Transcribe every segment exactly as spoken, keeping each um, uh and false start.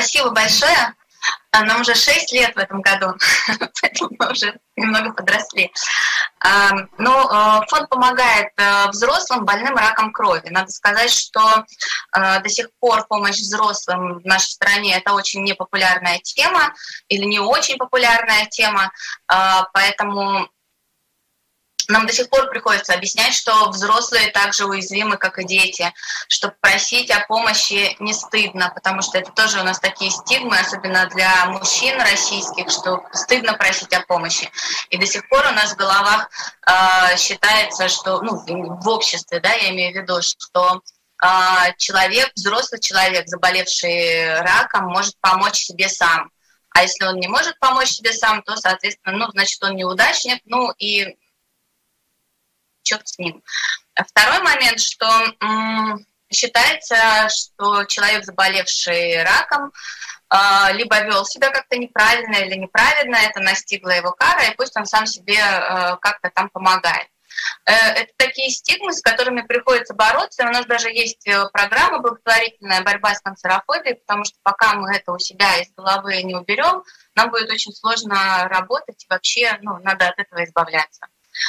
Спасибо большое. Нам уже шесть лет в этом году, поэтому мы уже немного подросли. Ну, фонд помогает взрослым больным раком крови. Надо сказать, что до сих пор помощь взрослым в нашей стране – это очень непопулярная тема или не очень популярная тема, поэтому нам до сих пор приходится объяснять, что взрослые так же уязвимы, как и дети, что просить о помощи не стыдно, потому что это тоже у нас такие стигмы, особенно для мужчин российских, что стыдно просить о помощи. И до сих пор у нас в головах э, считается, что, ну, в обществе, да, я имею в виду, что э, человек, взрослый человек, заболевший раком, может помочь себе сам. А если он не может помочь себе сам, то, соответственно, ну, значит, он неудачник, ну и черт с ним. Второй момент, что м, считается, что человек, заболевший раком, э, либо вел себя как-то неправильно или неправильно, это настигла его кара, и пусть он сам себе э, как-то там помогает. Э, это такие стигмы, с которыми приходится бороться. У нас даже есть программа благотворительная «Борьба с канцерофобией», потому что пока мы это у себя из головы не уберем, нам будет очень сложно работать, и вообще, ну, надо от этого избавляться.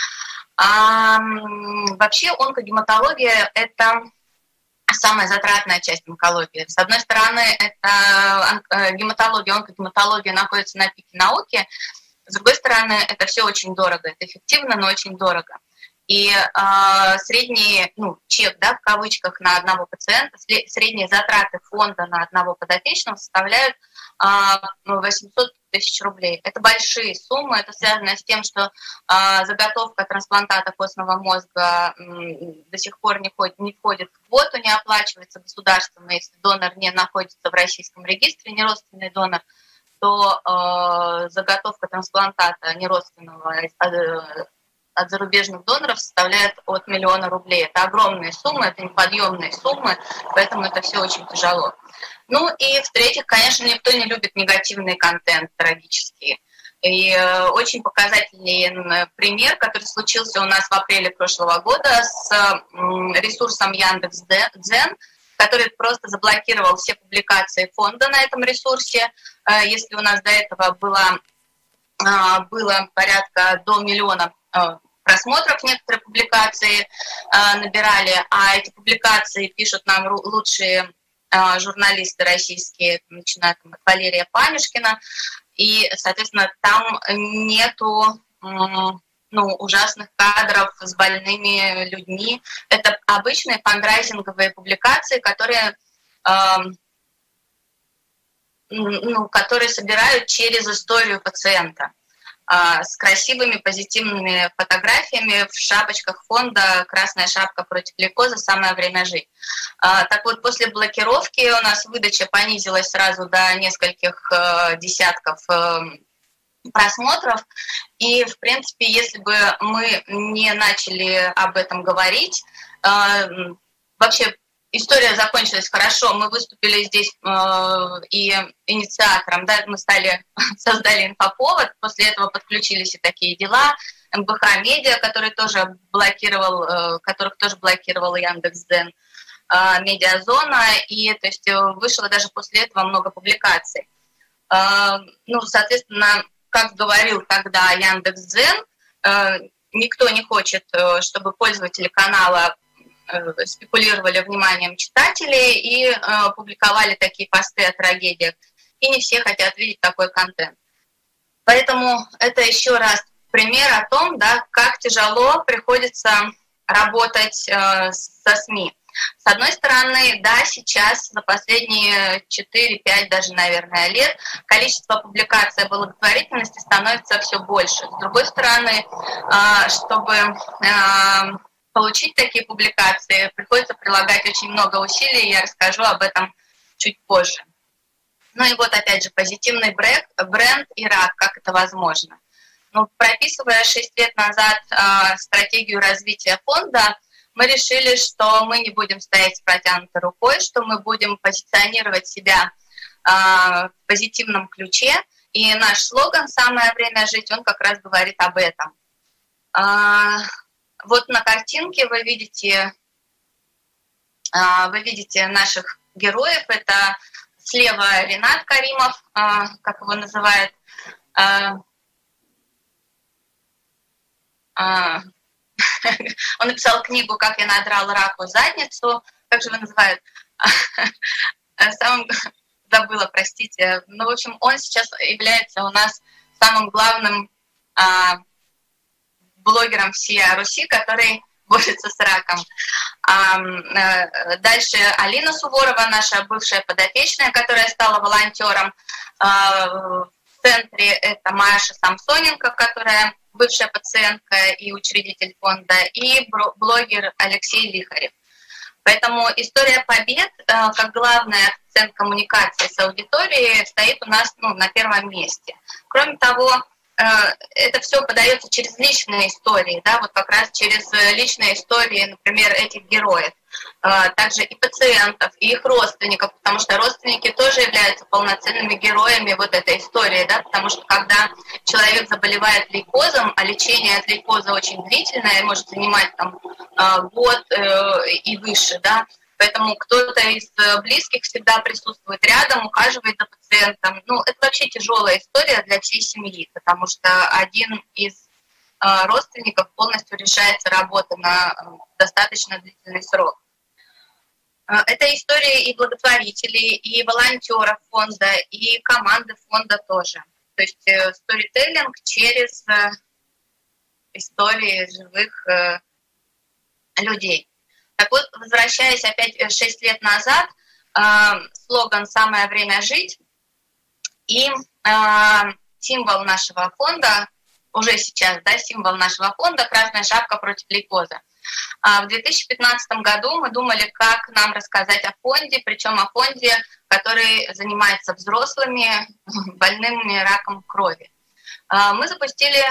А, вообще онкогематология – это самая затратная часть онкологии. С одной стороны, это гематология, онкогематология находится на пике науки, с другой стороны, это все очень дорого, это эффективно, но очень дорого. И э, средний, ну, чек, да, в кавычках, на одного пациента, средние затраты фонда на одного подопечного составляют э, восемьсот тысяч рублей. Это большие суммы, это связано с тем, что э, заготовка трансплантата костного мозга э, до сих пор не входит, не входит в квоту, не оплачивается государством, если донор не находится в российском регистре, не родственный донор, то э, заготовка трансплантата неродственного э, от зарубежных доноров составляет от миллиона рублей. Это огромные суммы, это неподъемные суммы, поэтому это все очень тяжело. Ну и в-третьих, конечно, никто не любит негативный контент, трагический. И э, очень показательный пример, который случился у нас в апреле прошлого года с э, ресурсом Яндекс.Дзен, который просто заблокировал все публикации фонда на этом ресурсе. Э, если у нас до этого было, э, было порядка до миллиона э, просмотров, некоторые публикации э, набирали, а эти публикации пишут нам лучшие э, журналисты российские, начиная там, от Валерия Панюшкина, и, соответственно, там нету э, ну, ужасных кадров с больными людьми. Это обычные фандрайзинговые публикации, которые, э, ну, которые собирают через историю пациента, с красивыми, позитивными фотографиями в шапочках фонда «Красная шапка против лейкоза. Самое время жить». Так вот, после блокировки у нас выдача понизилась сразу до нескольких десятков просмотров. И, в принципе, если бы мы не начали об этом говорить, вообще история закончилась хорошо. Мы выступили здесь э, и инициатором, да, мы стали, создали инфоповод, после этого подключились и такие дела, эм бэ ха Медиа, который тоже блокировал, э, которых тоже блокировал Яндекс.Дзен, э, Медиазона, и то есть вышло даже после этого много публикаций. Э, ну, соответственно, как говорил тогда Яндекс.Дзен, э, никто не хочет, чтобы пользователи канала спекулировали вниманием читателей и э, публиковали такие посты о трагедиях. И не все хотят видеть такой контент. Поэтому это еще раз пример о том, да, как тяжело приходится работать э, со СМИ. С одной стороны, да, сейчас за последние четыре-пять даже, наверное, лет количество публикаций о благотворительности становится все больше. С другой стороны, э, чтобы э, получить такие публикации, приходится прилагать очень много усилий, я расскажу об этом чуть позже. Ну и вот опять же позитивный бренд, бренд и рак, как это возможно. Ну, прописывая шесть лет назад э, стратегию развития фонда, мы решили, что мы не будем стоять с протянутой рукой, что мы будем позиционировать себя э, в позитивном ключе, и наш слоган «Самое время жить», он как раз говорит об этом. Э, Вот на картинке вы видите, вы видите наших героев. Это Слева Ренат Каримов, как его называют. Он написал книгу «Как я надрал раку задницу». Как же его называют? Самым... Забыла, простите. Ну, в общем, он сейчас является у нас самым главным блогером всей Руси, который борется с раком. Дальше Алина Суворова, наша бывшая подопечная, которая стала волонтером. В центре это Маша Самсоненко, которая бывшая пациентка и учредитель фонда, и блогер Алексей Лихарев. Поэтому история побед, как главный акцент коммуникации с аудиторией, стоит у нас ну, на первом месте. Кроме того, это все подается через личные истории, да, вот как раз через личные истории, например, этих героев. Также и пациентов, и их родственников, потому что родственники тоже являются полноценными героями вот этой истории, да, потому что когда человек заболевает лейкозом, а лечение от лейкоза очень длительное, может занимать там год и выше, да, поэтому кто-то из близких всегда присутствует рядом, ухаживает за пациентом. Ну, это вообще тяжелая история для всей семьи, потому что один из родственников полностью лишается работы на достаточно длительный срок. Это история и благотворителей, и волонтеров фонда, и команды фонда тоже. То есть сторителлинг через истории живых людей. Так вот, возвращаясь опять шесть лет назад, слоган «Самое время жить» и символ нашего фонда, уже сейчас, да, символ нашего фонда — красная шапка против лейкоза. В две тысячи пятнадцатом году мы думали, как нам рассказать о фонде, причем о фонде, который занимается взрослыми, больными раком крови. Мы запустили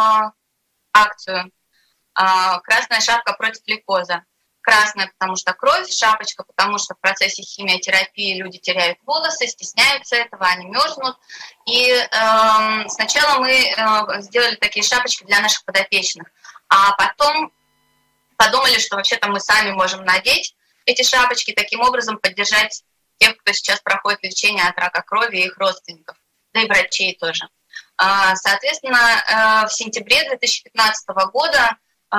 акцию «Красная шапка против лейкоза». Красная, потому что кровь, шапочка, потому что в процессе химиотерапии люди теряют волосы, стесняются этого, они мерзнут. И э, сначала мы э, сделали такие шапочки для наших подопечных, а потом подумали, что вообще-то мы сами можем надеть эти шапочки, таким образом поддержать тех, кто сейчас проходит лечение от рака крови, и их родственников, да и врачей тоже. Э, соответственно, э, в сентябре две тысячи пятнадцатого года э,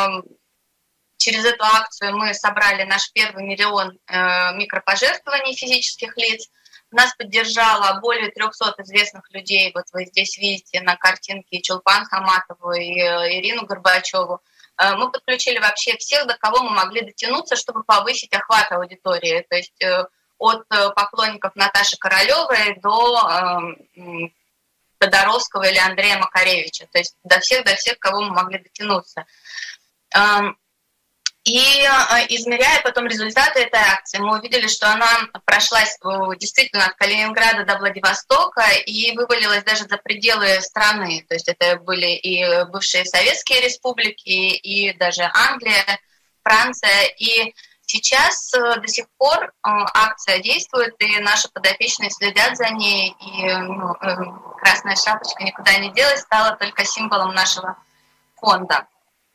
через эту акцию мы собрали наш первый миллион э, микропожертвований физических лиц. Нас поддержало более трехсот известных людей. Вот вы здесь видите на картинке Чулпан Хаматову и э, Ирину Горбачеву. Э, мы подключили вообще всех, до кого мы могли дотянуться, чтобы повысить охват аудитории. То есть э, от э, поклонников Наташи Королевой до э, Тодоровского или Андрея Макаревича. То есть до всех, до всех, кого мы могли дотянуться. Э, И измеряя потом результаты этой акции, мы увидели, что она прошлась действительно от Калининграда до Владивостока и вывалилась даже за пределы страны. То есть это были и бывшие советские республики, и даже Англия, Франция. И сейчас до сих пор акция действует, и наши подопечные следят за ней. И ну, красная шапочка никуда не делась, стала только символом нашего фонда.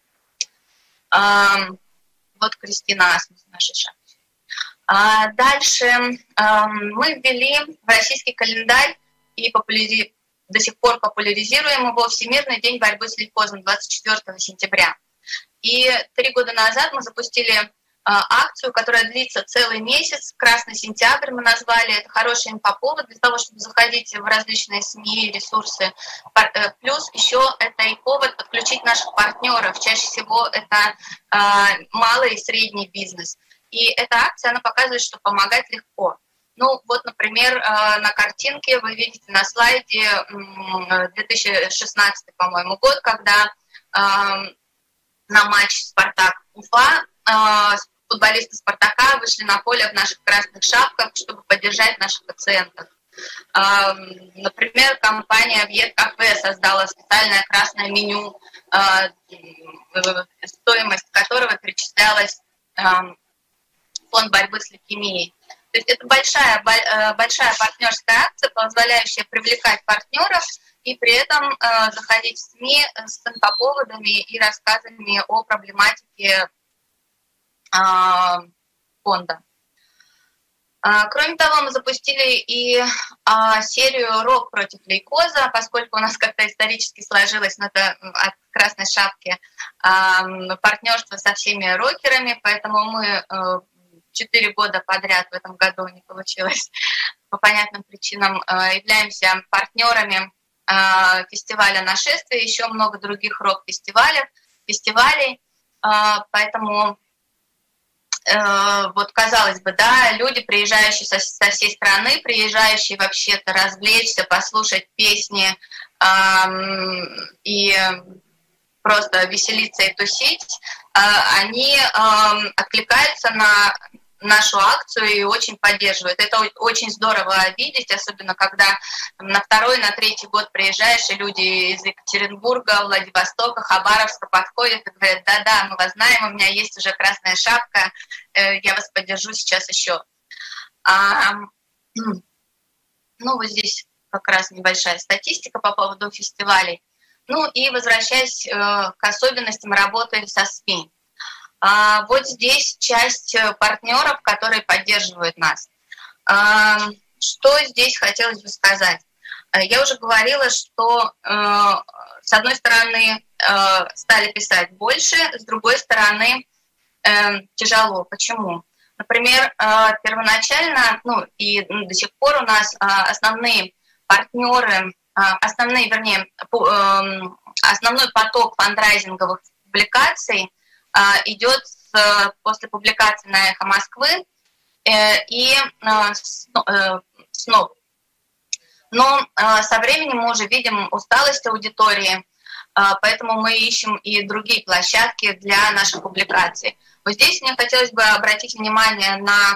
Вот Кристина Асмус, наша шапочка. А дальше а, мы ввели в российский календарь и популяри... до сих пор популяризируем его Всемирный день борьбы с лейкозом двадцать четвёртого сентября. И три года назад мы запустили а, акцию, которая длится целый месяц. «Красный сентябрь» мы назвали. Это хороший инфоповод для того, чтобы заходить в различные СМИ, ресурсы. Плюс еще это и повод подключить наших партнеров. Чаще всего это а, малый и средний бизнес. И эта акция, она показывает, что помогать легко. Ну вот, например, на картинке вы видите на слайде две тысячи шестнадцатый, по-моему, год, когда на матч «Спартак-Уфа» футболисты «Спартака» вышли на поле в наших красных шапках, чтобы поддержать наших пациентов. Например, компания «Вьет Кафе» создала специальное красное меню, стоимость которого перечислялась в фонд борьбы с лейкемией. То есть это большая, большая партнерская акция, позволяющая привлекать партнеров и при этом э, заходить в СМИ с инфоповодами и рассказами о проблематике э, фонда. Кроме того, мы запустили и серию «Рок против лейкоза», поскольку у нас как-то исторически сложилось, но это от «Красной шапки», партнерство со всеми рокерами, поэтому мы четыре года подряд, в этом году не получилось по понятным причинам, являемся партнерами фестиваля «Нашествие», еще много других рок-фестивалей, фестивалей, поэтому... Вот, казалось бы, да, люди, приезжающие со, со всей страны, приезжающие вообще-то развлечься, послушать песни эм, и просто веселиться и тусить, э, они эм, откликаются на нашу акцию и очень поддерживают. Это очень здорово видеть, особенно когда на второй, на третий год приезжаешь, и люди из Екатеринбурга, Владивостока, Хабаровска подходят и говорят: да-да, мы вас знаем, у меня есть уже красная шапка, я вас поддержу сейчас еще. А, ну, вот здесь как раз небольшая статистика по поводу фестивалей. Ну и возвращаясь э, к особенностям работы со СМИ. А, вот здесь часть партнеров, которые поддерживают нас. А, что здесь хотелось бы сказать? Я уже говорила, что э, с одной стороны э, стали писать больше, с другой стороны э, тяжело. Почему? Например, э, первоначально, ну и до сих пор у нас э, основные партнеры, э, основные, вернее, по, э, основной поток фандрайзинговых публикаций идет с, после публикации на «Эхо Москвы» э, и э, СНОП. Но э, со временем мы уже видим усталость аудитории, э, поэтому мы ищем и другие площадки для наших публикаций. Вот здесь мне хотелось бы обратить внимание на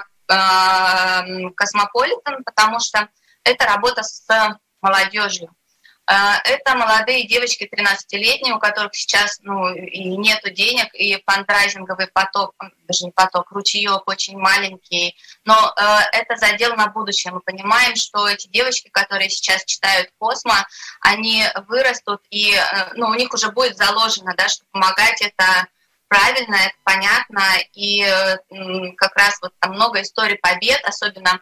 э, Космополитен, потому что это работа с молодежью. Это молодые девочки тринадцатилетние, у которых сейчас ну, и нету денег, и фандрайзинговый поток, даже не поток, ручеек очень маленький. Но э, это задел на будущее. Мы понимаем, что эти девочки, которые сейчас читают Космо, они вырастут, и э, ну, у них уже будет заложено, да, что помогать это правильно, это понятно. И э, как раз вот там много историй побед, особенно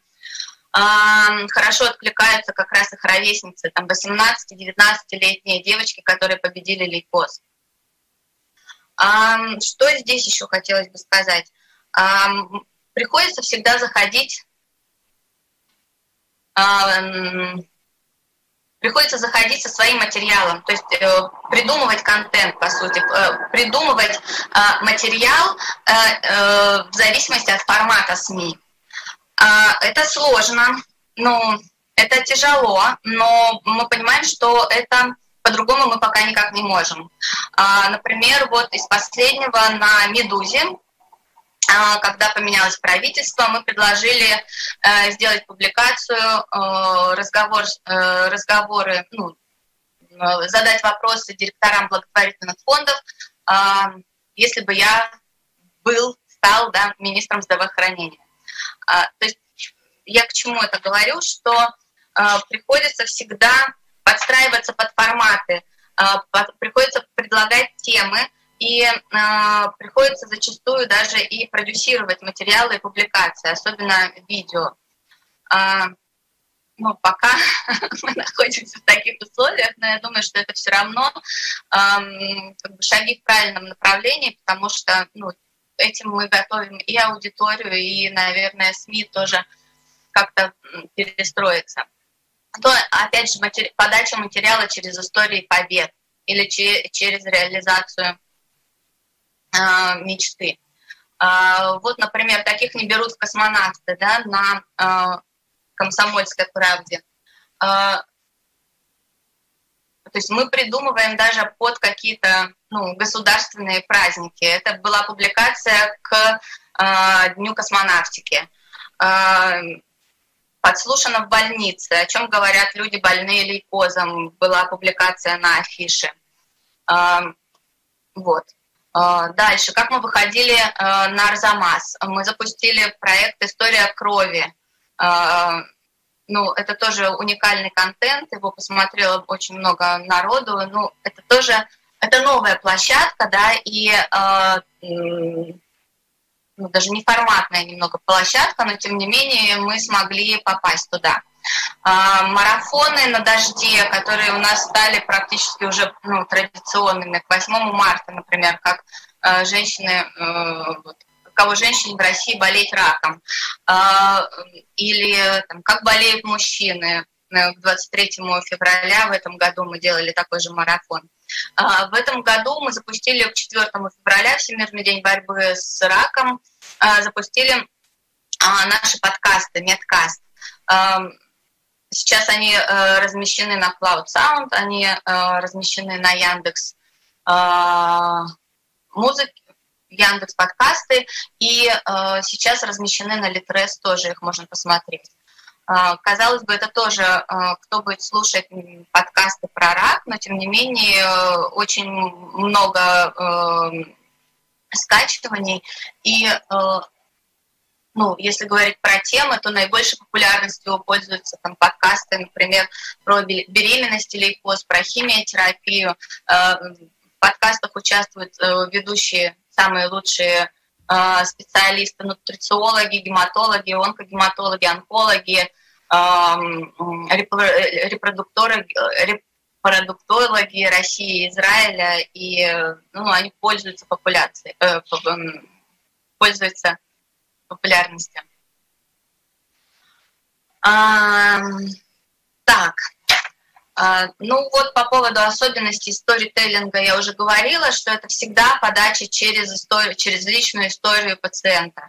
хорошо откликаются как раз их ровесницы, там восемнадцати-девятнадцатилетние девочки, которые победили лейкоз. Что здесь еще хотелось бы сказать? Приходится всегда заходить, приходится заходить со своим материалом, то есть придумывать контент, по сути, придумывать материал в зависимости от формата СМИ. Это сложно, ну, это тяжело, но мы понимаем, что это по-другому мы пока никак не можем. Например, вот из последнего на «Медузе», когда поменялось правительство, мы предложили сделать публикацию, разговор, разговоры, ну, задать вопросы директорам благотворительных фондов, если бы я был, стал, да, министром здравоохранения. То есть я к чему это говорю, что э, приходится всегда подстраиваться под форматы, э, под, приходится предлагать темы, и э, приходится зачастую даже и продюсировать материалы и публикации, особенно видео. Э, ну, пока мы находимся в таких условиях, но я думаю, что это все равно э, как бы шаги в правильном направлении, потому что ну, этим мы готовим и аудиторию, и, наверное, СМИ тоже как-то перестроиться. То, опять же, матери... подача материала через истории побед или че... через реализацию э, мечты. Э, вот, например, таких не берут в космонавты, да, на э, «Комсомольской правде». Э, То есть мы придумываем даже под какие-то ну, государственные праздники. Это была публикация к э, Дню космонавтики. Э, подслушано в больнице, о чем говорят люди, больные лейкозом. Была публикация на афише. Э, вот. Э, дальше, как мы выходили э, на Арзамас. Мы запустили проект «История крови». Э, Ну, это тоже уникальный контент, его посмотрело очень много народу. Ну, это тоже, это новая площадка, да, и э, ну, даже неформатная немного площадка, но тем не менее мы смогли попасть туда. Марафоны на дожде, которые у нас стали практически уже ну, традиционными, к восьмому марта, например, как женщины, кого женщине в России болеть раком, или там, как болеют мужчины. К двадцать третьему февраля в этом году мы делали такой же марафон. В этом году мы запустили к четвёртому февраля, Всемирный день борьбы с раком, запустили наши подкасты, Медкаст. Сейчас они размещены на Cloud Sound, они размещены на Яндекс Музыке, Яндекс подкасты, и сейчас размещены на Литрес, тоже их можно посмотреть. Казалось бы, это тоже, кто будет слушать подкасты про рак, но тем не менее очень много скачиваний. И, ну, если говорить про темы, то наибольшей популярностью пользуются там подкасты, например, про беременность или пост, про химиотерапию. В подкастах участвуют ведущие, самые лучшие специалисты, нутрициологи, гематологи, онкогематологи, онкологи, репродукторы, репродуктологи России, Израиля, и ну, они пользуются популяцией, пользуются популярностью. Так. Ну вот по поводу особенностей сторителлинга я уже говорила, что это всегда подача через историю, через личную историю пациента.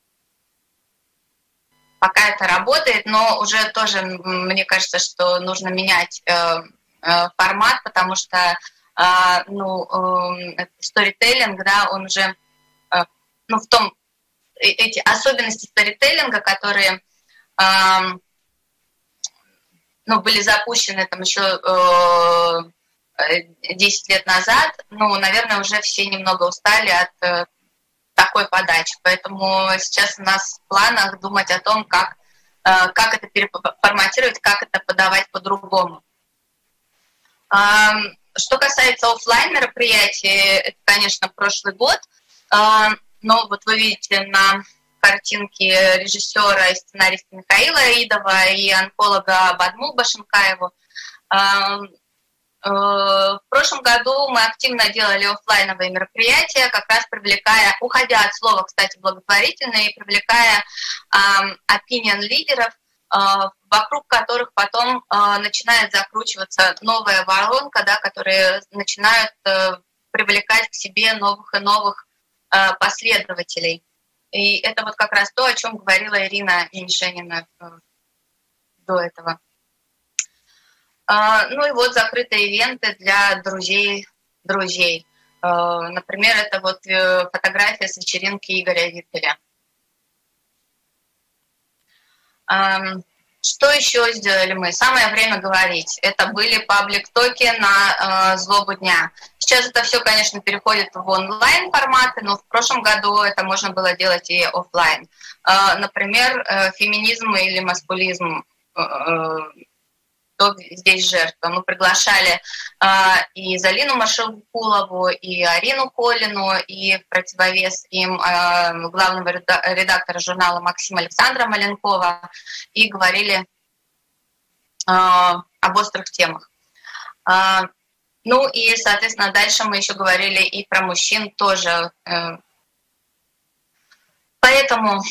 Пока это работает, но уже тоже мне кажется, что нужно менять э, э, формат, потому что э, ну, э, сторителлинг, да, он уже э, ну, в том, эти особенности сторителлинга, которые э, ну, были запущены там еще э, десять лет назад, ну, наверное, уже все немного устали от э, такой подачи. Поэтому сейчас у нас в планах думать о том, как, э, как это переформатировать, как это подавать по-другому. Э, что касается офлайн мероприятий, это, конечно, прошлый год, э, но вот вы видите на картинки режиссера и сценариста Михаила Аидова и онколога Бадму Башенкаеву. В прошлом году мы активно делали офлайновые мероприятия, как раз привлекая, уходя от слова, кстати, благотворительные, и привлекая opinion лидеров, вокруг которых потом начинает закручиваться новая воронка, да, которые начинают привлекать к себе новых и новых последователей. И это вот как раз то, о чем говорила Ирина Меньшенина до этого. Ну и вот закрытые ивенты для друзей друзей. Например, это вот фотография с вечеринки Игоря Виттеля. Что еще сделали мы? Самое время говорить. Это были паблик-токи на э, злобу дня. Сейчас это все, конечно, переходит в онлайн-форматы, но в прошлом году это можно было делать и офлайн. Э, например, э, феминизм или маскулизм, э, э, кто здесь жертва. Мы приглашали э, и Залину Машелкулову, и Арину Колину, и в противовес им э, главного редактора журнала Максима Александра Маленкова, и говорили э, об острых темах. Э, ну и, соответственно, дальше мы еще говорили и про мужчин тоже. Э, поэтому...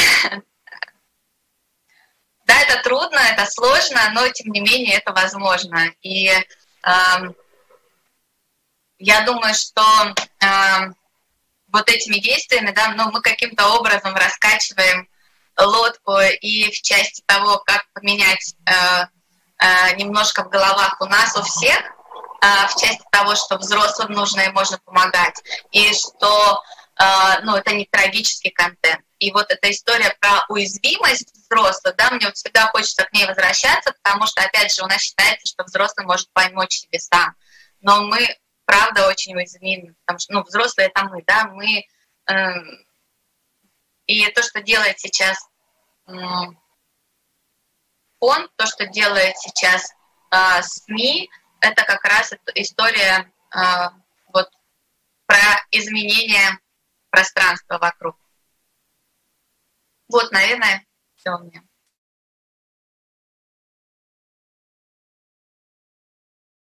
Да, это трудно, это сложно, но тем не менее это возможно. И э, я думаю, что э, вот этими действиями, да, ну, мы каким-то образом раскачиваем лодку и в части того, как поменять э, э, немножко в головах у нас, у всех, э, в части того, что взрослым нужно и можно помогать, и что э, ну, это не трагический контент. И вот эта история про уязвимость взрослых, да, мне вот всегда хочется к ней возвращаться, потому что, опять же, у нас считается, что взрослый может помочь себе сам. Но мы, правда, очень уязвимы, потому что, ну, взрослые — это мы, да, мы... Э, и то, что делает сейчас э, фонд, то, что делает сейчас э, СМИ, это как раз история э, вот про изменение пространства вокруг. Вот, наверное, все у меня.